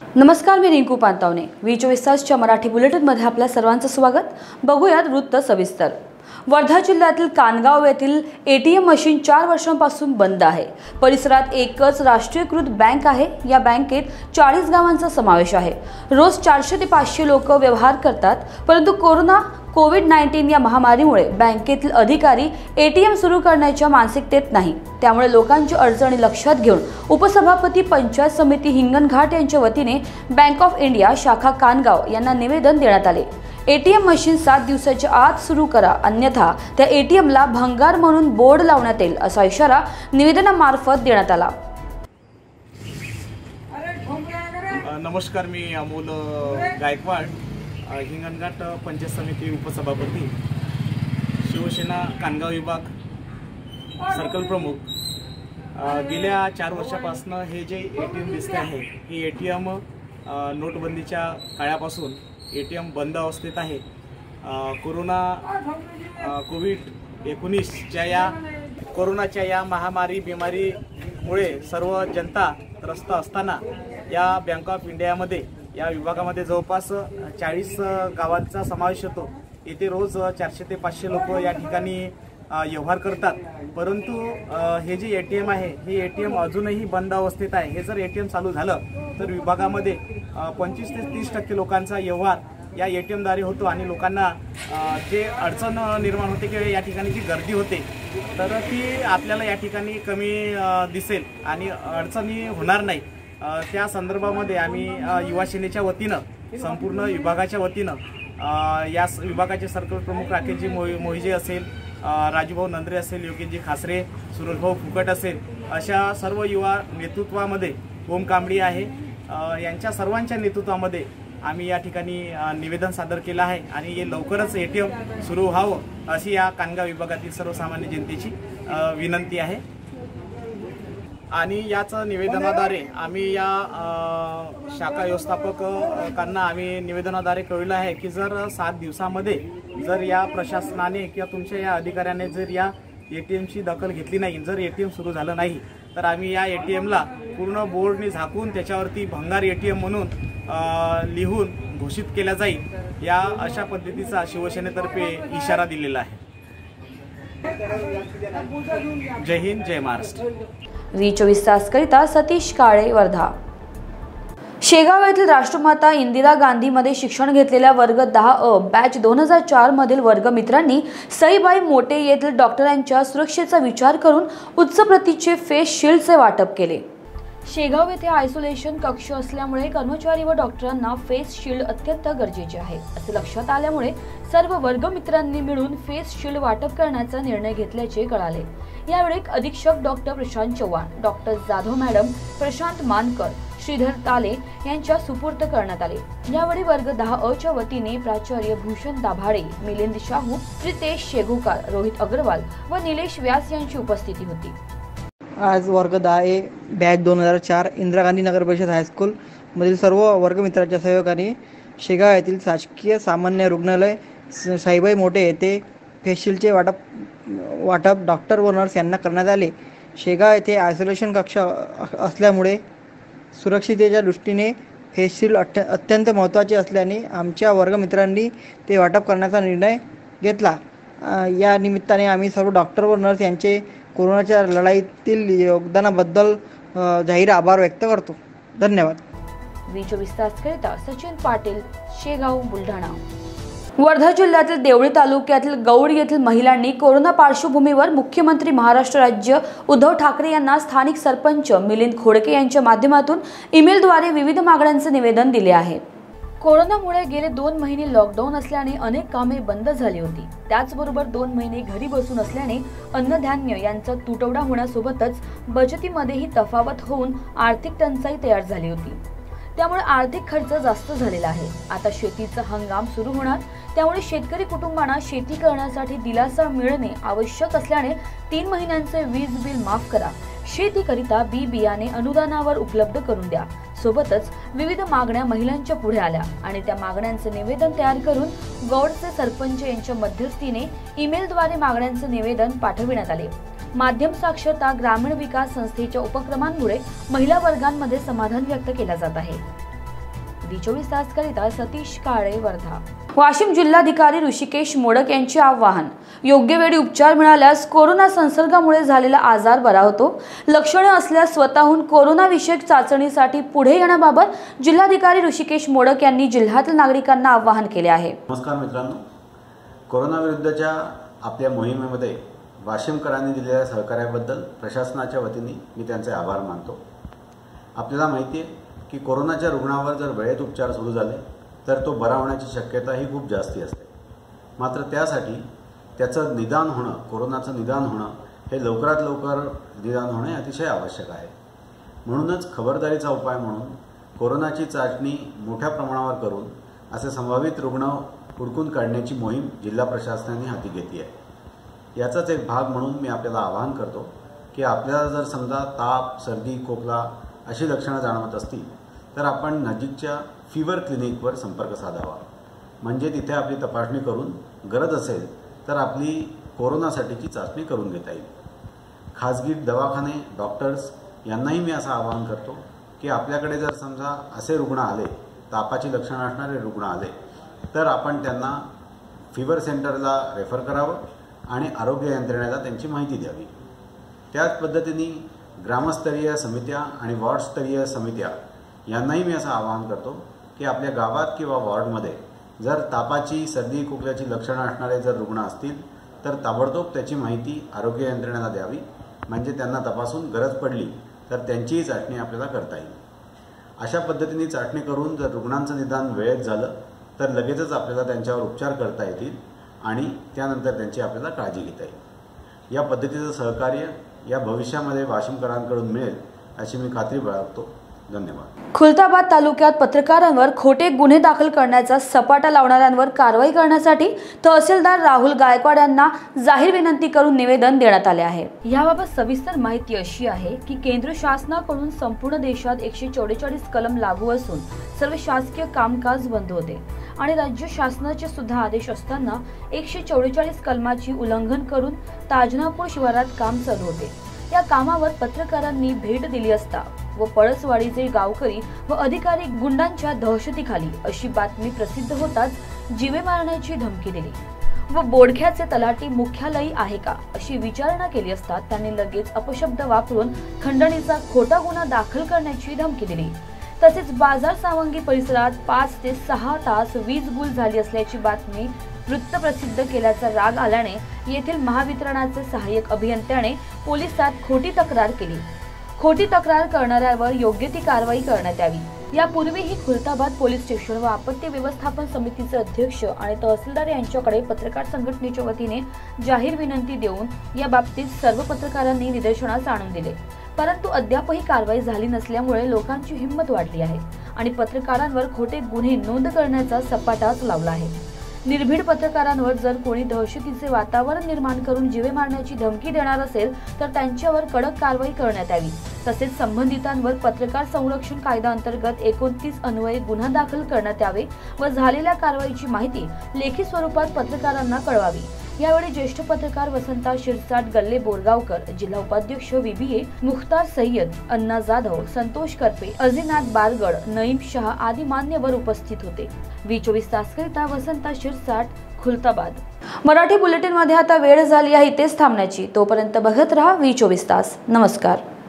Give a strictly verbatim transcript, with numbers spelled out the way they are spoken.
नमस्कार, मी रिंकू पांतावणे. वी चोवीस तासच्या मराठी बुलेटिनमध्ये आपल्या सर्वांचं स्वागत. बघूयात वृत्त सविस्तर. वर्धा जिल्ह्यातील कानगाव येथील एटीएम मशीन चार वर्षांपासून बंद आहे. परिसरात एकच राष्ट्रीयकृत बँक आहे. या बँकेत चाळीस गावांचा समावेश आहे. रोज चारशे ते पाचशे लोक व्यवहार करतात, परंतु कोरोना कोविड नाईन्टीन या महामारीमुळे बँकेतील अधिकारी एटीएम सुरू करण्याच्या मानसिकतेत नाही. त्यामुळे लोकांची अडचणी लक्षात घेऊन उपसभापती पंचायत समिती हिंगणघाट यांच्या वतीने बँक ऑफ इंडिया शाखा कानगाव यांना निवेदन देण्यात आले. एटीएम मशीन सात दिवसाच्या आत सुरू करा, अन्यथा त्या एटीएमला भंगार म्हणून बोर्ड लावण्यात येईल, असा इशारा निवेदनामार्फत देण्यात आला. नमस्कार, मी अमोल गायकवाड, हिंगणघाट पंचायत समिती उपसभापती, शिवसेना कानगाव विभाग सर्कल प्रमुख. गेल्या चार वर्षापासून हे जे एटीएम दिसते आहे, हे एटीएम नोटबंदीच्या काळापासून एटीएम बंद अवस्थेत आहे. कोरोना कोविड एकोणीसच्या या कोरोनाच्या या महामारी बिमारीमुळे सर्व जनता त्रस्त असताना या बँक ऑफ इंडियामध्ये या विभागामध्ये जवळपास चाळीस गावांचा समावेश होतो. येथे रोज चारशे ते पाचशे लोक या ठिकाणी व्यवहार करतात. परंतु हे जे एटीएम आहे, हे एटीएम अजूनही बंद अवस्थेत आहे. हे जर एटीएम चालू झालं तर विभागामध्ये पंचवीस ते तीस टक्के लोकांचा व्यवहार या एटीएमद्वारे होतो आणि लोकांना जे अडचण निर्माण होते किंवा या ठिकाणी जी गर्दी होते तर ती आपल्याला या ठिकाणी कमी दिसेल आणि अडचणी होणार नाही. त्या संदर्भामध्ये आम्ही युवा सेनेच्या वतीनं, संपूर्ण विभागाच्या वतीनं, या विभागाचे सर्कल प्रमुख राकेशजी मोहिजे असेल, राजूभाऊ नंद्रे असेल, योगेशजी खासरे, सुरेशभाऊ फुकट असेल, अशा सर्व युवा नेतृत्वामध्ये, ओम कांबडी आहे, यांच्या सर्वांच्या नेतृत्वामध्ये आम्ही या ठिकाणी निवेदन सादर केलं आहे आणि हे लवकरच एटीएम सुरू व्हावं अशी या कानगाव विभागातील सर्वसामान्य जनतेची विनंती आहे. आणि याच निवेदनाद्वारे आम्ही या शाखा व्यवस्थापकांना आम्ही निवेदनाद्वारे कळवलं आहे की जर सात दिवसामध्ये जर या प्रशासनाने किंवा तुमच्या या अधिकाऱ्याने जर या एटीएमची दखल घेतली नाही, जर एटीएम सुरू झालं नाही, तर आम्ही या एटीएमला पूर्ण बोर्डने झाकून त्याच्यावरती भंगार एटीएम म्हणून लिहून घोषित केला जाईल. या अशा पद्धतीचा शिवसेनेतर्फे इशारा दिलेला आहे. जय हिंद, जय महाराष्ट्र. वी चोवीस तासकरिता सतीश काळे, वर्धा. शेगाव येथील राष्ट्रमाता इंदिरा गांधीमध्ये शिक्षण घेतलेल्या वर्ग दहा अ बॅच दोन हजार चार मधील वर्गमित्रांनी सईबाई मोटे येथील डॉक्टरांच्या सुरक्षेचा विचार करून उच्च प्रतीचे फेस शील्डचे वाटप केले. शेगाव येथे आयसोलेशन कक्ष असल्यामुळे कर्मचारी व डॉक्टरांना फेस शील्ड अत्यंत गरजेचे आहे, असे लक्षात आल्यामुळे सर्व वर्गमित्रांनी मिळून फेस शील्ड वाटप करण्याचा निर्णय घेतल्याचे कळाले. यावेळी अधीक्षक doctor Prashant Chavan, doctor Jadhav madam, Prashant Mankar, Shridhar Tale यांच्या सुपूर्द करण्यात आले. यावेळी वर्ग दहा अ च्या वतीने प्राचार्य भूषण दाभाडे, मिलिंद शाहू, प्रितेश शेगुकार, रोहित अग्रवाल व निलेश व्यास यांची उपस्थिती होती. आज वर्ग दहा ए बॅच दोन हजार चार इंदिरा गांधी नगर परिषद हायस्कूल मधील सर्व वर्गमित्रांच्या सहयोगाने शेगाव येथील शासकीय सामान्य रुग्णालय साईबाई मोटे येथे फेसशील्डचे वाटप वाटप डॉक्टर व नर्स यांना करण्यात आले. शेगाव येथे आयसोलेशन कक्ष असल्यामुळे सुरक्षिततेच्या दृष्टीने फेसशील्ड अत्य अत्यंत महत्त्वाचे असल्याने आमच्या वर्गमित्रांनी ते वाटप करण्याचा निर्णय घेतला. या निमित्ताने आम्ही सर्व डॉक्टर व नर्स यांचे कोरोनाच्या लढाईतील योगदानाबद्दल जाहीर आभार व्यक्त करतो. धन्यवाद. वी चोवीस तासकरिता सचिन पाटील, शेगाव, बुलढाणा. वर्धा जिल्ह्यातील देवळी तालुक्यातील गौड येथील महिलांनी कोरोना पार्श्वभूमीवर मुख्यमंत्री महाराष्ट्र राज्य उद्धव ठाकरे यांना स्थानिक सरपंच मिलिंद खोडके यांच्या माध्यमातून ईमेलद्वारे विविध मागण्यांचे निवेदन दिले आहे. कोरोनामुळे गेले दोन महिने लॉकडाऊन असल्याने अनेक कामे बंद झाली होती. त्याचबरोबर दोन महिने घरी बसून असल्याने अन्नधान्य यांचा तुटवडा होण्यासोबतच बचतीमध्येही तफावत होऊन आर्थिक टंचाई तयार झाली होती. त्यामुळे आर्थिक खर्च जास्त झालेला आहे. आता शेतीचा हंगाम सुरू होणार, त्यामुळे शेतकरी कुटुंबांना शेती करण्यासाठी दिलासा मिळणे आवश्यक असल्याने तीन महिन्यांचे वीज बिल माफ करा, शेतीकरिता बी बियाणे अनुदानावर उपलब्ध करून द्या. सोबतच विविध मागण्या महिलांच्या पुढे आल्या आणि त्या मागण्यांचे निवेदन तयार करून गौडचे सरपंच यांच्या मध्यस्थीने ईमेलद्वारे मागण्यांचे निवेदन पाठविण्यात आले. माध्यम साक्षरता ग्रामीण विकास संस्थेच्या उपक्रमांमुळे महिला वर्गांमध्ये समाधान व्यक्त केला जात आहे. वी चोवीस तास करिता सतीश काळे, वर्धा. वाशिम जिल्हाधिकारी ऋषिकेश मोडक यांचे आवाहन. योग्य वेळी उपचार मिळाल्यास कोरोना संसर्गामुळे झालेला आजार बरा होतो. लक्षणे असल्यास स्वतःहून कोरोना विषयक चाचणीसाठी पुढे येण्याबाबत जिल्हाधिकारी ऋषिकेश मोडक यांनी जिल्ह्यातील नागरिकांना आवाहन केले आहे. नमस्कार मित्रांनो, कोरोना विरुद्धच्या आपल्या मोहिमेमध्ये वाशिमकरांनी दिलेल्या सहकार्याबद्दल प्रशासनाच्या वतीने मी त्यांचे आभार मानतो. आपल्याला माहिती आहे की कोरोनाच्या रुग्णावर जर वेळेत उपचार सुरू झाले तर तो बरा होण्याची शक्यता ही खूप जास्ती असते. मात्र त्यासाठी त्याचं निदान होणं, कोरोनाचं निदान होणं हे लवकरात लवकर निदान होणे अतिशय आवश्यक आहे. म्हणूनच खबरदारीचा उपाय म्हणून कोरोनाची चाचणी मोठ्या प्रमाणावर करून असे संभावित रुग्ण हुडकून काढण्याची मोहीम जिल्हा प्रशासनाने हाती घेतली आहे. याचाच एक भाग म्हणून मी आपल्याला आवाहन करतो की आपल्याला जर समजा ताप, सर्दी, खोकला अशी लक्षणं जाणवत असतील तर आपण नजीकच्या फीवर क्लिनिकवर संपर्क साधावा. म्हणजे तिथे आपली तपासणी करून गरज असेल तर आपली कोरोनासाठीची चाचणी करून घेता येईल. खाजगी दवाखाने, डॉक्टर्स यांनाही मी असं आवाहन करतो की आपल्याकडे जर समजा असे रुग्ण आले, तापाची लक्षणं असणारे रुग्ण आले तर आपण त्यांना फीवर सेंटरला रेफर करावं आणि आरोग्य यंत्रणेला त्यांची माहिती द्यावी. त्याच पद्धतीने ग्रामस्तरीय समित्या आणि वॉर्डस्तरीय समित्या यांनाही मी असं आवाहन करतो की आपल्या गावात किंवा वॉर्डमध्ये जर तापाची, सर्दी, खोकल्याची लक्षणं असणारे जर रुग्ण असतील तर ताबडतोब त्याची माहिती आरोग्य यंत्रणेला द्यावी. म्हणजे त्यांना तपासून गरज पडली तर त्यांचीही चाचणी आपल्याला करता येईल. अशा पद्धतीने चाचणी करून जर रुग्णांचं निदान वेळेत झालं तर लगेचच आपल्याला त्यांच्यावर उपचार करता येतील आणि त्यानंतर त्यांची आपल्याला काळजी घेता येईल. या पद्धतीचं सहकार्य या भविष्यामध्ये वाशिमकरांकडून मिळेल अशी मी खात्री बाळगतो. धन्यवाद. खुलताबाद तालुक्यात पत्रकारांवर खोटे गुन्हे दाखल करण्याचा सपाटा लावणाऱ्यांवर कारवाई करण्यासाठी तहसीलदार राहुल गायकवाड यांना जाहीर विनंती करून निवेदन देण्यात आले आहे. याबाबत सविस्तर माहिती अशी आहे की केंद्र शासनाकडून संपूर्ण देशात एकशे चौवेचाळीस कलम लागू असून सर्व शासकीय कामकाज बंद होते आणि राज्य शासनाचे सुद्धा आदेश असताना एकशे चौवेचाळीस कलमाची उल्लंघन करून ताजनापूर शिवारात काम चालू होते. या कामावर पत्रकारांनी भेट दिली असता व पळसवाडीचे गावकरी व अधिकारी गुंडांच्या दहशतीखाली अशी बातमी प्रसिद्ध होताच जीवे मारण्याची धमकी दिली व बोडख्याचे तलाठी मुख्यालयी आहे का अशी विचारणा केली असता त्यांनी लगेच अपशब्द वापरून खंडणीचा खोटा गुन्हा दाखल करण्याची धमकी दिली. तसेच बाजार सावंगी परिसरात पाच ते सहा तास वीज गुल झाली असल्याची बातमी वृत्त प्रसिद्ध केल्याचा राग आल्याने येथील महावितरणाचे सहाय्यक अभियंत्याने पोलिसात खोटी तक्रार केली. खोटी तक्रार करणाऱ्यावर योग्य ती कारवाई करण्यात यावी. यापूर्वीही खुलताबाद पोलीस स्टेशन व आपत्ती व्यवस्थापन समितीचे अध्यक्ष आणि तहसीलदार यांच्याकडे पत्रकार संघटनेच्या वतीने जाहीर विनंती देऊन या बाबतीत सर्व पत्रकारांनी निदर्शनास आणून दिले. परंतु अद्यापही कारवाई झाली नसल्यामुळे लोकांची हिंमत वाढली आहे आणि पत्रकारांवर खोटे गुन्हे नोंद करण्याचा सपाटाच लावला आहे. निर्भीड पत्रकारांवर जर कोणी दहशतीचे वातावरण निर्माण करून जीवे मारण्याची धमकी देणार असेल तर त्यांच्यावर कडक कारवाई करण्यात यावी. तसेच संबंधितांवर पत्रकार संरक्षण कायदा अंतर्गत एकोणतीस अन्वये गुन्हा दाखल करण्यात यावे व झालेल्या कारवाईची माहिती लेखी स्वरूपात पत्रकारांना कळवावी. यावेळी ज्येष्ठ पत्रकार वसंता शिरसाट, गल्ले बोरगावकर, जिल्हा उपाध्यक्ष व्हीबीए, मुख्तार सय्यद, अण्णा जाधव, संतोष करपे, अजिनाथ बारगड, नईम शहा आदी मान्यवर उपस्थित होते. वी चोवीस तास करिता वसंता शिरसाट, खुलताबाद. मराठी बुलेटिन मध्ये आता वेळ झाली आहे इथेच थांबण्याची. तोपर्यंत बघत रहा वी चोवीस तास. नमस्कार.